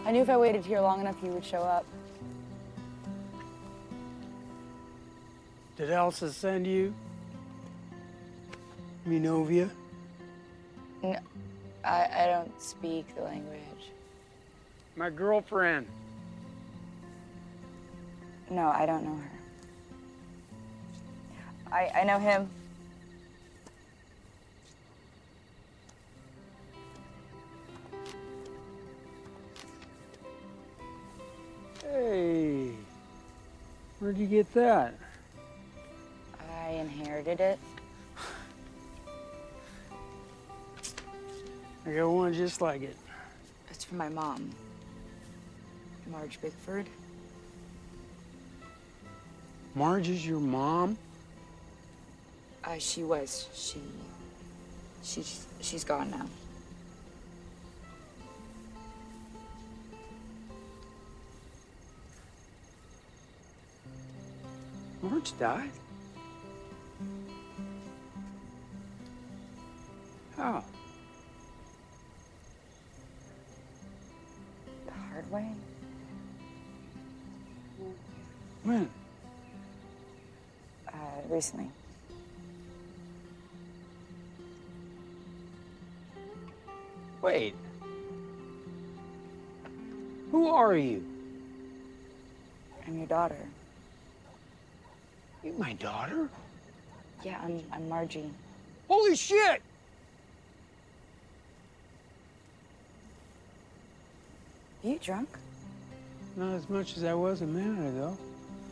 I knew if I waited here long enough, he would show up. Did Elsa send you? Minovia? No, I don't speak the language. My girlfriend. No, I don't know her. I know him. Hey, where'd you get that? I inherited it. I got one just like it. It's from my mom, Marge Bickford. Marge is your mom? She was. She's gone now. Marge died? How? The hard way? When? Recently. Wait. Who are you? I'm your daughter. You my daughter? Yeah, I'm Margie. Holy shit! Are you drunk? Not as much as I was a minute ago.